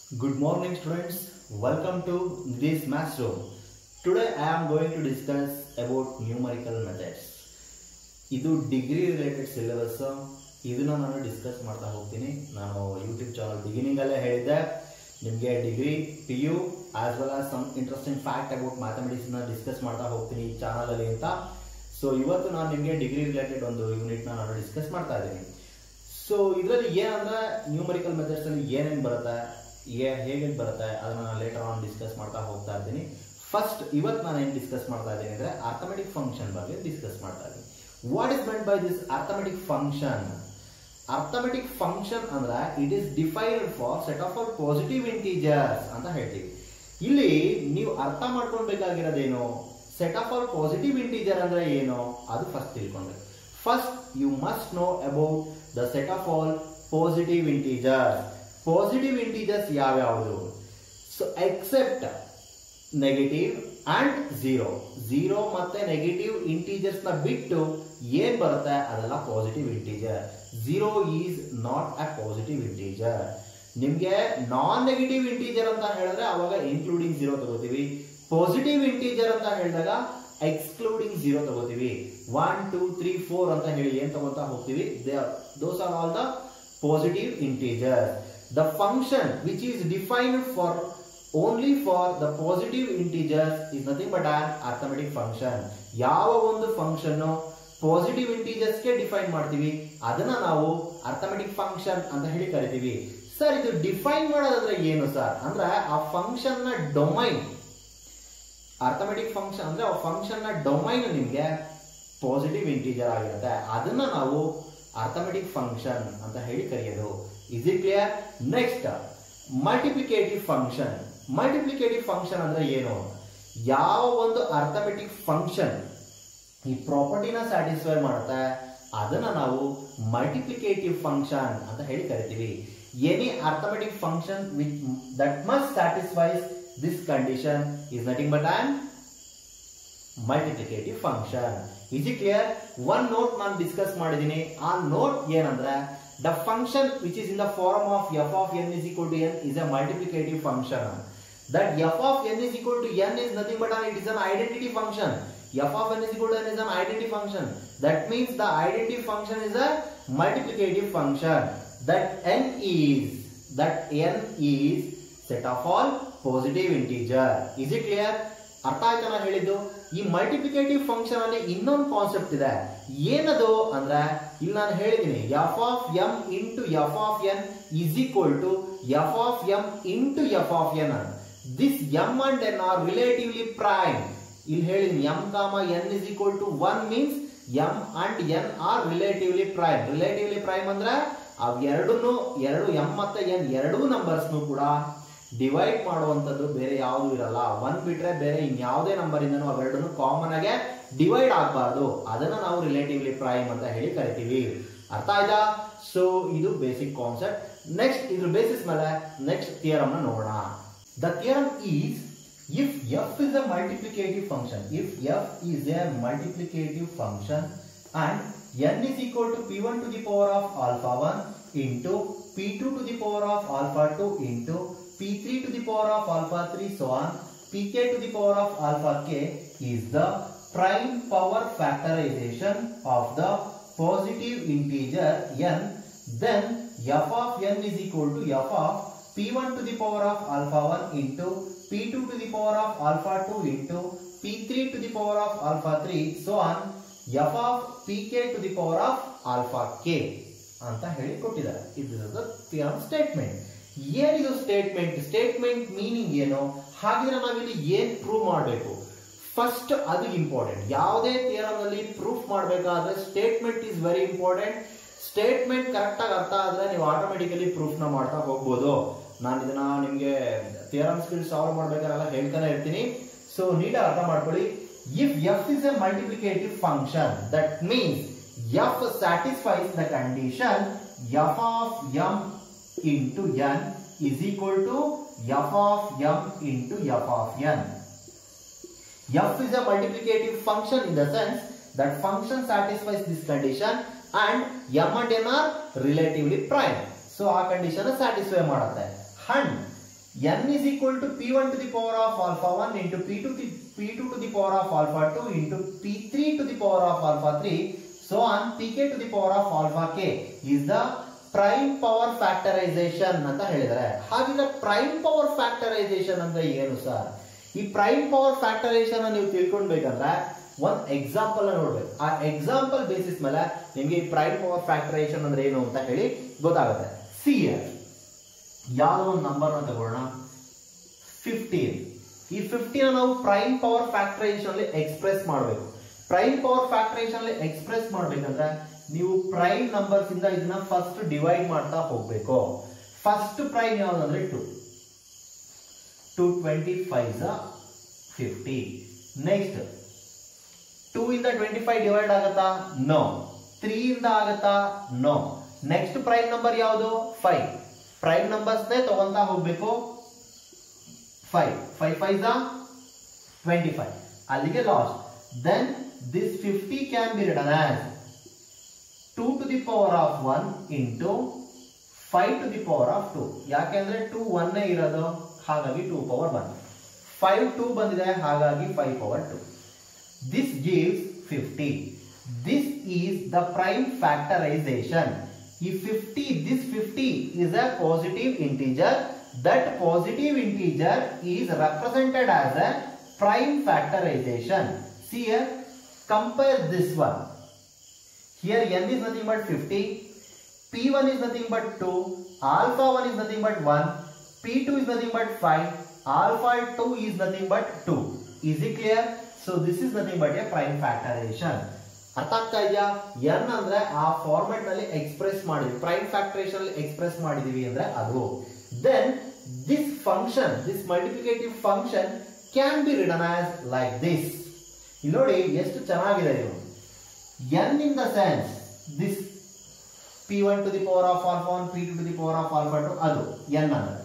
Good morning students, welcome to this maths room. Today I am going to discuss about numerical methods. ಇದು degree related syllabus. ಇದನ್ನ ನಾನು discuss ಮಾಡ್ತಾ ಹೋಗ್ತೀನಿ. ನಾನು YouTube channel beginning ಅಲ್ಲೇ ಹೇಳಿದ್ದೆ ನಿಮಗೆ degree PU as well as some interesting fact about mathematics ನ ಡಿಸ್ಕಸ್ ಮಾಡ್ತಾ ಹೋಗ್ತೀನಿ ಈ ಚಾನಲ್ ಅಲ್ಲಿ ಅಂತ. ಸೊ ಇವತ್ತು ನಾನು ನಿಮಗೆ ಡಿಗ್ರಿ ರಿಲೇಟೆಡ್ ಒಂದು ಯೂನಿಟ್ ನಾನು ಡಿಸ್ಕಸ್ ಮಾಡ್ತಾ ಇದ್ದೀನಿ. ಸೊ ಇದರಲ್ಲಿ ಏನಂದ್ರೆ ನ್ಯೂಮರಿಕಲ್ ಮೆಥಡ್ಸ್ ಅಲ್ಲಿ ಏನೇನು ಬರುತ್ತೆ, ಹೇಗೆ ಬರುತ್ತೆ ಅದನ್ನ ನಾನು ಲೇಟರ್ ಆನ್ ಡಿಸ್ಕಸ್ ಮಾಡ್ತಾ ಹೋಗ್ತಾ ಇದ್ದೀನಿ. ಫಸ್ಟ್ ಇವತ್ತು ನಾನು ಏನು ಡಿಸ್ಕಸ್ ಮಾಡ್ತಾ ಇದ್ದೀನಿ ಅಂದ್ರೆ ಅರ್ಥಮೆಟಿಕ್ ಫಂಕ್ಷನ್ ಬಗ್ಗೆ ಡಿಸ್ಕಸ್ ಮಾಡ್ತಾ ಇದ್ದೀನಿ. What is meant by this arithmetic function? Arithmetic function ಅಂದ್ರೆ it is defined for set of all positive integers ಅಂತ ಹೇಳ್ತೀವಿ. ಇಲ್ಲಿ ನೀವು ಅರ್ಥ ಮಾಡ್ಕೊಳ್ಬೇಕಾಗಿರೋದೇನು, set of all positive integer ಅಂದ್ರೆ ಏನು ಅದು ಫಸ್ಟ್ ತಿಳ್ಕೊಂಡ್ರೆ. First you must know about the set of all positive integers. Positive integers ಯಾವ್ಯಾವುದು? So except negative and zero ಮತ್ತೆ ನೆಗೆಟಿವ್ ಇಂಟೀಜರ್ಸ್ ನ ಬಿಟ್ಟು ಏನ್ ಬರುತ್ತೆ ಅದೆಲ್ಲ positive integer. Zero is not a positive integer. ನಿಮ್ಗೆ ನಾನ್ ನೆಗೆಟಿವ್ ಇಂಟೀಜರ್ ಅಂತ ಹೇಳಿದ್ರೆ ಅವಾಗ ಇನ್ಕ್ಲೂಡಿಂಗ್ ಝೀರೋ ತಗೋತೀವಿ. ಪಾಸಿಟಿವ್ ಇಂಟೀಜರ್ ಅಂತ ಹೇಳಿದಾಗ ಎಕ್ಸ್ಕ್ಲೂಡಿಂಗ್ ಝೀರೋ ತಗೋತೀವಿ. 1 2 3 4 ಅಂತ ಹೇಳಿ ಏನ್ ತಗೋತಾ ಹೋಗ್ತೀವಿ, those are all the positive integer. The function which is defined for only for the positive integers is nothing but an arithmetic function. ಯಾವ ಒಂದು ಫಂಕ್ಷನ್ ಪಾಸಿಟಿವ್ ಇಂಟೀಜರ್ಸ್ ಗೆ ಡಿಫೈನ್ ಮಾಡ್ತೀವಿ ಅದನ್ನ ನಾವು ಅರ್ಥಮೆಟಿಕ್ ಫಂಕ್ಷನ್ ಅಂತ ಹೇಳಿ ಕರಿತೀವಿ. ಸರ್ ಇದು ಡಿಫೈನ್ ಮಾಡೋದಂದ್ರೆ ಏನು ಸರ್ ಅಂದ್ರೆ ಆ ಫಂಕ್ಷನ್ ನ ಡೊಮೈನ್, ಅರ್ಥಮೆಟಿಕ್ ಫಂಕ್ಷನ್ ಅಂದ್ರೆ ಆ ಫಂಕ್ಷನ್ ನ ಡೊಮೈನ್ ನಿಮ್ಗೆ ಪಾಸಿಟಿವ್ ಇಂಟೀಜರ್ ಆಗಿರುತ್ತೆ, ಅದನ್ನ ನಾವು ಅರ್ಥಮೆಟಿಕ್ ಫಂಕ್ಷನ್ ಅಂತ ಹೇಳಿ ಕರೆಯೋದು. Is it clear? Next, multiplicative function. Multiplicative function ಅಂದ್ರೆ ಏನು? ಯಾವ ಒಂದು ಅರ್ಥಮೆಟಿಕ್ ಫಂಕ್ಷನ್ ಈ ಪ್ರಾಪರ್ಟಿನ ಸ್ಯಾಟಿಸ್ಫೈ ಮಾಡುತ್ತೆ ಅದನ್ನ ನಾವು ಮಲ್ಟಿಪ್ಲಿಕೇಟಿವ್ ಫಂಕ್ಷನ್ ಅಂತ ಹೇಳಿ ಕರಿತೀವಿ. Any arithmetic function that must satisfy this condition is nothing but an multiplicative function. Is it clear? One note ನಾನು ಡಿಸ್ಕಸ್ ಮಾಡಿದ್ದೀನಿ. ಆ ನೋಟ್ ಏನಂದ್ರೆ the function which is in the form of f of n is equal to n is a multiplicative function. That f of n is equal to n is nothing but it is an identity function. F of n is equal to n is an identity function. That means the identity function is a multiplicative function. That n is set of all positive integer. Is it clear? ಅರ್ಥ ಆಯ್ತಾ ನಾನು ಹೇಳಿದ್ದು? ಈ multiplicative function ಅಲ್ಲಿ ಇನ್ನೊಂದು concept ಇದೆ. ಏನದು ಅಂದ್ರೆ ಇಲ್ಲಿ ನಾನು ಹೇಳಿದ್ದೀನಿ f of m into f of n is equal to f of m into f of n. This m and n are relatively prime. ಇಲ್ಲಿ ಹೇಳಿದ್ದೀನಿ m, n is equal to 1 means m and n are relatively prime. Relatively prime ಅಂದ್ರೆ ಅವ್ ಎರಡು m ಮತ್ತೆ n ಎರಡೂ numbers ಕೂಡ divide ಮಾಡುವಂತದ್ದು ಬೇರೆ ಯಾವುದು ಇರಲ್ಲ. 1 ಬಿಟ್ರೆ ಬೇರೆ ಇನ್ಯಾವುದೇ ನಂಬರ್ ಇಂದನೂ ಅವೆರಡನ್ನು ಕಾಮನ್ ಆಗಿ ಡಿವೈಡ್ ಆಗಬಾರ್ದು, ಅದನ್ನ ನಾವು ರಿಲೇಟಿವ್ಲಿ ಪ್ರೈಮ್ ಅಂತ ಹೇಳಿ ಕರಿತೀವಿ. ಅರ್ಥ ಆಯ್ತಾ? ಸೊ ಇದು ಬೇಸಿಕ್ ಕಾನ್ಸೆಪ್ಟ್. ನೆಕ್ಸ್ಟ್ ಇದ್ರ ಬೇಸಿಸ್ ಮೇಲೆ ನೆಕ್ಸ್ಟ್ ಥಿಯರಮ್ ನ ನೋಡೋಣ. The theorem is if f is a multiplicative function, if f is a multiplicative function and n is equal to p1 to the power of alpha 1 into p2 to the power of alpha 2 into p3 to the power of alpha 3 so on pk to the power of alpha k is the prime power factorization of the positive integer n, then f of n is equal to f of p1 to the power of alpha 1 into p2 to the power of alpha 2 into p3 to the power of alpha 3 so on f of pk to the power of alpha k ಅಂತ ಹೇಳಿ ಕೊಟ್ಟಿದ್ದಾರೆ. ಇದು theorem statement. ಏನಿದು statement? Statement meaning ಏನು? ಹಾಗಿದ್ರೆ ನಾವಿಲ್ಲಿ ಏನ್ prove ಮಾಡಬೇಕು? ಫಸ್ಟ್ ಅದು ಇಂಪಾರ್ಟೆಂಟ್. ಯಾವುದೇ ಥಿಯರಮ್ ನಲ್ಲಿ ಪ್ರೂಫ್ ಮಾಡಬೇಕಾದ್ರೆ statement is very important. Statement correct ಆಗಿ ಅರ್ಥ ಆದ್ರೆ ನೀವು ಆಟೋಮೆಟಿಕಲಿ ಪ್ರೂಫ್ ನ ಮಾಡ್ತಾ ಹೋಗ್ಬೋದು. ನಾನು ಇದನ್ನ ನಿಮ್ಗೆ ಥಿಯರಮ್ ಸ್ಕಿಲ್ಸ್ ಸಾಲ್ವ್ ಮಾಡ್ಬೇಕಾರೆಲ್ಲ ಹೇಳ್ತಾನೆ ಇರ್ತೀನಿ. ಸೊ ನೀಟಾಗಿ ಅರ್ಥ ಮಾಡ್ಕೊಳ್ಳಿ. If f is a multiplicative function, that means f satisfies the condition f of m into n is equal to f of m into f of n. F is a multiplicative function in the sense that function satisfies this condition and m and n are relatively prime. So ಆ condition satisfy ಮಾಡುತ್ತೆ. and n is equal to p1 to the power of alpha 1 into p2 to the power of alpha 2 into p3 to the power of alpha 3 so on pk to the power of alpha k is the prime power factorization ಅಂತ ಹೇಳಿದ್ದಾರೆ. ಹಾಗಿದ್ರೆ prime power factorisation ಅಂದ್ರೆ ಏನು sir? ಈ prime power factorisation ನೀವು ತಿಳ್ಕೊಳ್ಬೇಕಂದ್ರೆ ಒಂದು example ನೋಡ್ಬೇಕು. ಆ ಎಕ್ಸಾಂಪಲ್ ಬೇಸಿಸ್ ಮೇಲೆ ನಿಮಗೆ ಈ ಪ್ರೈಮ್ ಪವರ್ ಫ್ಯಾಕ್ಟರೈಸೇಷನ್ ಅಂದ್ರೆ ಏನು ಅಂತ ಹೇಳಿ ಗೊತ್ತಾಗುತ್ತೆ. ಸಿ ಯಾವುದೋ ಒಂದು ನಂಬರ್ ಅನ್ನು ತಗೊಳ್ಳೋಣ, 15. ಈ 15 ನಾವು ಪ್ರೈಮ್ ಪವರ್ ಫ್ಯಾಕ್ಟರೈಸೇಷನ್ ಅಲ್ಲಿ ಎಕ್ಸ್ಪ್ರೆಸ್ ಮಾಡಬೇಕು. ಪ್ರೈಮ್ ಪವರ್ ಫ್ಯಾಕ್ಟರೈಸೇಷನ್ ಅಲ್ಲಿ ಎಕ್ಸ್ಪ್ರೆಸ್ ಮಾಡಬೇಕಂದ್ರೆ ನೀವು ಪ್ರೈಮ್ ನಂಬರ್ಸ್ ಇಂದ ಇದನ್ನ ಫಸ್ಟ್ ಡಿವೈಡ್ ಮಾಡ್ತಾ ಹೋಗ್ಬೇಕು. First prime ಯಾವ್ದಂದ್ರೆ 2. 225 50. ನೆಕ್ಸ್ಟ್ 2 ಇಂದ 25 ಡಿವೈಡ್ ಆಗತ್ತಾ? ನೋ. 3 ಇಂದ ಆಗತ್ತಾ? ನೋ. ನೆಕ್ಸ್ಟ್ ಪ್ರೈಮ್ ನಂಬರ್ ಯಾವುದು? 5. ಪ್ರೈಮ್ ನಂಬರ್ಸ್ ತಗೊಂತಾ ಹೋಗ್ಬೇಕು. 5 5 5 25 ಅಲ್ಲಿಗೆ last. Then this 50 can be written as 2 to the power of 1 into 5 to the power of 2. ಯಾಕೆಂದ್ರೆ 2 1 ಇರೋದು, ಹಾಗಾಗಿ 2 power 1. 5 2 ಬಂದಿದೆ, ಹಾಗಾಗಿ 5 power 2. This gives 50. This is the prime factorization. If 50 is a positive integer, that positive integer is represented as a prime factorization. See here, compare this one. Here n is nothing but 50, p1 is nothing but 2, alpha 1 is nothing but 1, p2 is nothing but 5, alpha 2 is nothing but 2. Is it clear? So this is nothing but a prime factorization. ಅರ್ಥ ಆಗ್ತಾ ಇದೆಯಾ? n ಅಂದ್ರೆ ಆ format ನಲ್ಲಿ express ಮಾಡಿದ್ವಿ, prime factorisation ಅಲ್ಲಿ express ಮಾಡಿದೀವಿ ಅಂದ್ರೆ ಅದು. Then this function, this multiplicative function can be written as like this. ಇಲ್ಲಿ ನೋಡಿ ಎಷ್ಟು ಚೆನ್ನಾಗಿದೆ ಇದು. n in the sense this p1 to the power of alpha 1, p2 to the power of alpha 2, ಅದು n ಅಂದ್ರೆ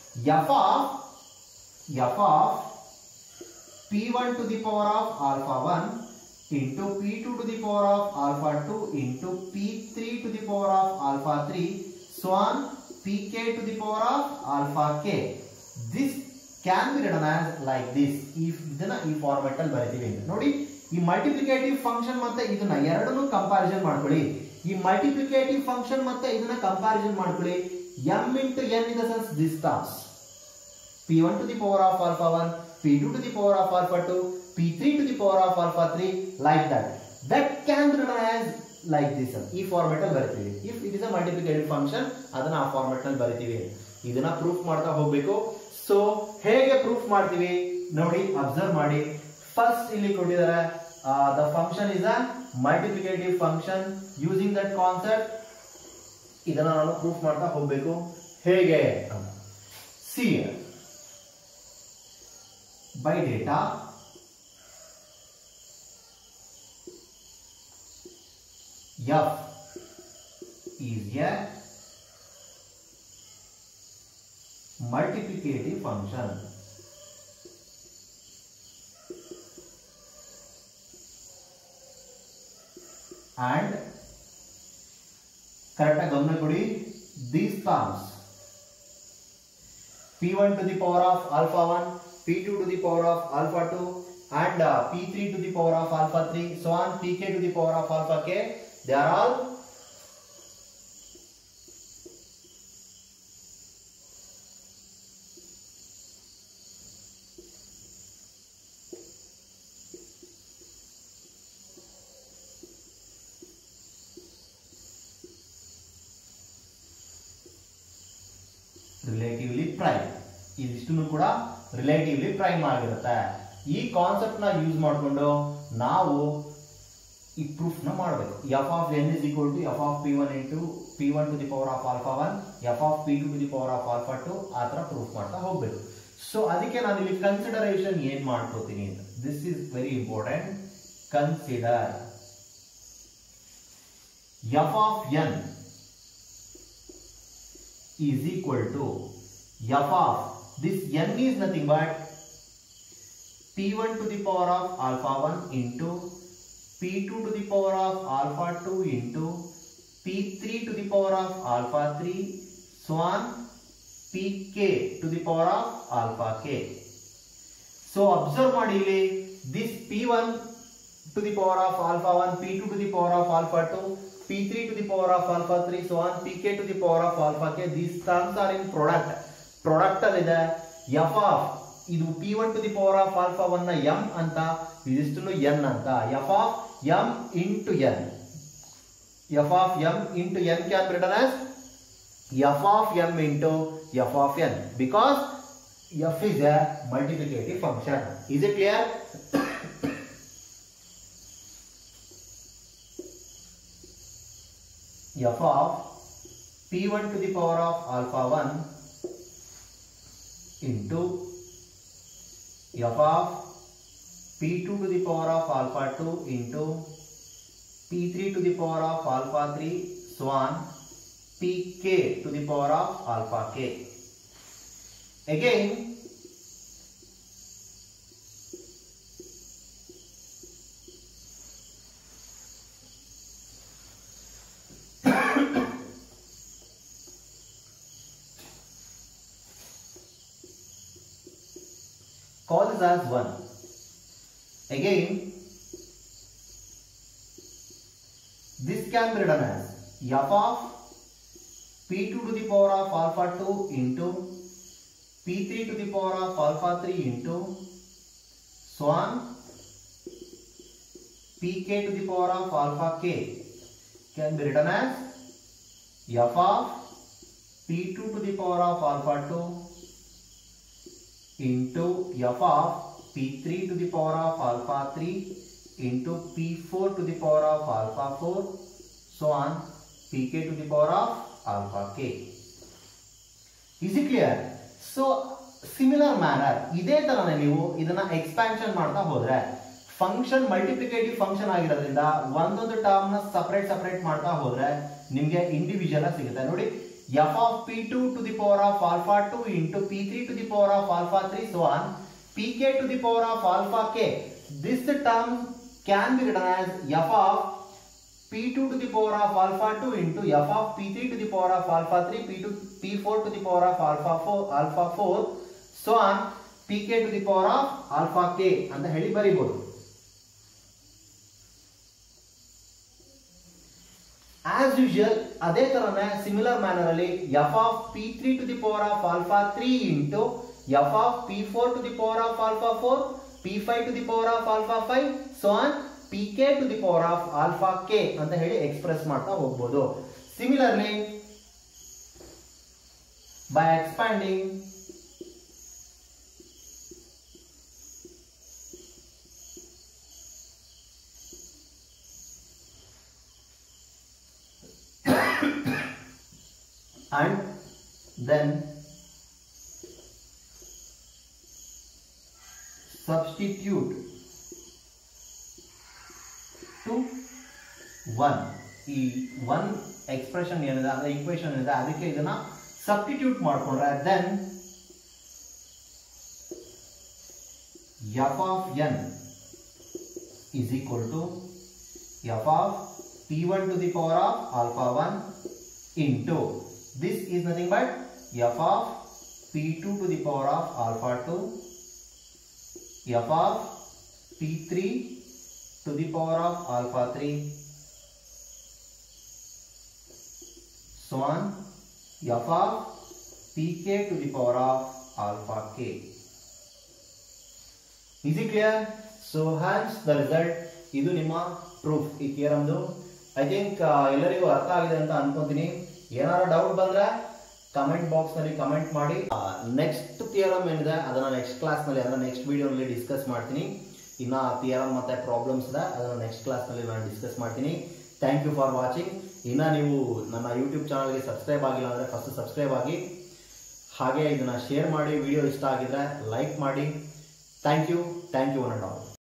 f of p1 to the power of alpha 1 into p2 to the power of alpha 2 into p3 to the power of alpha 3 so on pk to the power of alpha k. This can be written as like this. If ಇದನ್ನ ಈ format ಅಲ್ಲಿ ಬರೀತೀವಿ ನೋಡಿ. ಈ multiplicative function ಮತ್ತೆ ಇದನ್ನ ಎರಡನ್ನೂ comparison ಮಾಡ್ಕೊಳ್ಳಿ. ಈ ಮಲ್ಟಿಪ್ಲಿಕೇಟಿವ್ ಫಂಕ್ಷನ್ ಮತ್ತೆ ಇದನ್ನ ಕಂಪ್ಯಾರಿಸನ್ ಮಾಡ್ಕೊಳ್ಳಿ. m into n in the sense this terms p1 to the power of alpha 1, p2 to the power of alpha 2, p3 to the power of alpha 3, like that. That can be written as like this. ಈ format ಅಲ್ಲಿ ಬರೀತೀವಿ. if it is a multiplicative function ಅದನ್ನ ಆ format ನಲ್ಲಿ ಬರೀತೀವಿ. ಇದನ್ನ proof ಮಾಡ್ತಾ ಹೋಗ್ಬೇಕು. So ಹೇಗೆ ಪ್ರೂಫ್ ಮಾಡ್ತೀವಿ ನೋಡಿ, ಅಬ್ಸರ್ವ್ ಮಾಡಿ. ಫಸ್ಟ್ ಇಲ್ಲಿ ಕೊಟ್ಟಿದ್ದಾರೆ the function is a multiplicative function. using that concept ಇದನ್ನ ನಾನು ಪ್ರೂಫ್ ಮಾಡ್ತಾ ಹೋಗ್ಬೇಕು. ಹೇಗೆ? see by data f is a multiplicative function. And correct ಗಮನ ಕೊಡಿ, these terms p1 to the power of alpha 1, p2 to the power of alpha 2 and p3 to the power of alpha 3 so on pk to the power of alpha k, they are all relatively prime. ಇದಿಷ್ಟನ್ನು ಕೂಡ relatively prime ಆಗಿರುತ್ತೆ. ಈ concept ನ use ಮಾಡಿಕೊಂಡು ನಾವು ಈ proof ನ ಮಾಡಬೇಕು. f of n is equal to f of p1 into p1 to the power of alpha 1, f of p2 to the power of alpha 2 ಆ ತರ ಪ್ರೂಫ್ ಮಾಡ್ತಾ ಹೋಗ್ಬೇಕು. ಸೊ ಅದಕ್ಕೆ ನಾನು ಇಲ್ಲಿ ಕನ್ಸಿಡರೇಷನ್ ಏನ್ ಮಾಡ್ಕೋತೀನಿ ಅಂತ, this is very important. Consider f of n is equal to f of this n is nothing but p1 to the power of alpha 1 into p2 to the power of alpha 2 into p3 to the power of alpha 3 so on pk to the power of alpha k. So observe ಮಾಡಿ ಇಲ್ಲಿ this p1 to the power of alpha 1, p2 to the power of alpha 2, p3 to the power of alpha 3, so on pk to the power of alpha k. These terms are in product ಅಲ್ಲಿದೆ. f of ಇದು p1 to the power of alpha 1 ನ m ಅಂತ, ಇದಿಷ್ಟನ್ನು n ಅಂತ. f of m into n, f of m into n can be written as f of m into f of n, because f is a multiplicative function. Is it clear? f of p1 to the power of alpha 1 into f of p2 to the power of alpha 2 into p3 to the power of alpha 3, so on pk to the power of alpha k. Again call this as 1. Again this can be written as f of p2 to the power of alpha 2 into p3 to the power of alpha 3 into so on pk to the power of alpha k can be written as f of p2 to the power of alpha 2 into f of p3 to the power of alpha 3 into p4 to the power of alpha 4, so on pk to the power of alpha k. Is it clear? So similar manner ಇದೇ ತರನೇ ನೀವು ಇದನ್ನ expansion ಮಾಡ್ತಾ ಹೋದ್ರೆ function multiplicative function ಆಗಿರೋದ್ರಿಂದ ಒಂದೊಂದು term ನ separate ಮಾಡ್ತಾ ಹೋದ್ರೆ ನಿಮಗೆ ಇಂಡಿವಿಜುವಲ್ ಆಗಿ ಸಿಗುತ್ತೆ. ನೋಡಿ f of p2 to the power of alpha 2 into p3 to the power of alpha 3, so on pk to the power of alpha k. This term can be written as f of p2 to the power of alpha 2 into f of p3 to the power of alpha 3, p4 to the power of alpha 4, so on pk to the power of alpha k ಅಂತ ಹೇಳಿ ಬರೀಬಹುದು. As usual ಅದೇ ತರನೇ similar manner ಅಲ್ಲಿ f of p3 to the power of alpha 3 into f of p4 to the power of alpha 4, p5 to the power of alpha 5, so on pk to the power of alpha k ಅಂತ ಹೇಳಿ express ಮಾಡ್ತಾ ಹೋಗಬಹುದು. Similarly by expanding and then substitute to 1, ಈ 1 expression ಏನಿದೆ ಅದರ equation ಏನಿದೆ ಅದಕ್ಕೆ ಇದನ್ನ ಸಬ್ಸ್ಟಿಟ್ಯೂಟ್ ಮಾಡ್ಕೊಂಡ್ರೆ then f of n is equal to f of p1 to the power of alpha 1 into this is nothing but f of p2 to the power of alpha 2, f of p3 to the power of alpha 3, so on f of pk to the power of alpha k. Is it clear? So hence the result, ಇದು ನಿಮ್ಮ proof ಈ ಥಿಯರಮ್ದು. I think ಎಲ್ಲರಿಗೂ ಅರ್ಥ ಆಗಿದೆ ಅಂತ ಅನ್ಕೊಂತೀನಿ. ಏನಾದ್ರು doubt ಬಂದ್ರೆ ಕಮೆಂಟ್ ಬಾಕ್ಸ್ ನಲ್ಲಿ ಕಮೆಂಟ್ ಮಾಡಿ. ನೆಕ್ಸ್ಟ್ ಥಿಯರಮ್ ಏನಿದೆ ಅದನ್ನ ನೆಕ್ಸ್ಟ್ ಕ್ಲಾಸ್ ನಲ್ಲಿ ಅದನ್ನ ನೆಕ್ಸ್ಟ್ ವಿಡಿಯೋನಲ್ಲಿ ಡಿಸ್ಕಸ್ ಮಾಡ್ತೀನಿ. ಇನ್ನ ಥಿಯರಮ್ ಮತ್ತೆ ಪ್ರಾಬ್ಲಮ್ಸ್ ಇದೆ ಅದನ್ನ ನೆಕ್ಸ್ಟ್ ಕ್ಲಾಸ್ ನಲ್ಲಿ ನಾನು ಡಿಸ್ಕಸ್ ಮಾಡ್ತೀನಿ. Thank you for watching. ಇನ್ನ ನೀವು ನನ್ನ ಯೂಟ್ಯೂಬ್ ಚಾನಲ್ಗೆ ಸಬ್ಸ್ಕ್ರೈಬ್ ಆಗಿಲ್ಲ ಅಂದ್ರೆ ಫಸ್ಟ್ ಸಬ್ಸ್ಕ್ರೈಬ್ ಆಗಿ, ಹಾಗೆ ಇದನ್ನ ಶೇರ್ ಮಾಡಿ. ವಿಡಿಯೋ ಇಷ್ಟ ಆಗಿದ್ರೆ ಲೈಕ್ ಮಾಡಿ. Thank you one and all.